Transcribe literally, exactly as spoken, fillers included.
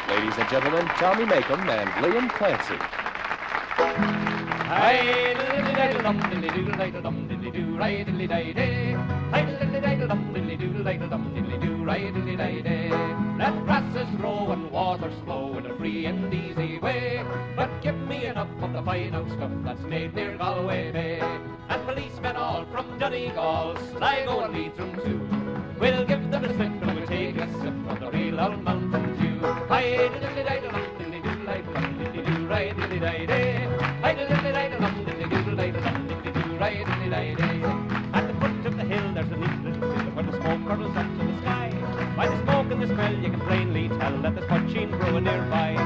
Ladies and gentlemen, Tommy Makem and Liam Clancy. Let grasses grow and waters flow in a free and easy way, but give me enough of the fine old stuff that's made near Galway Bay. And policemen all from Donegal, Sligo and Leitrim too, we'll give them a slip and we'll take a sip of the real old Mountain Dew. At the foot of the hill there's a neat little hill where the smoke curls up to the sky. By the smoke and the smell you can plainly tell that there's poaching brewing nearby.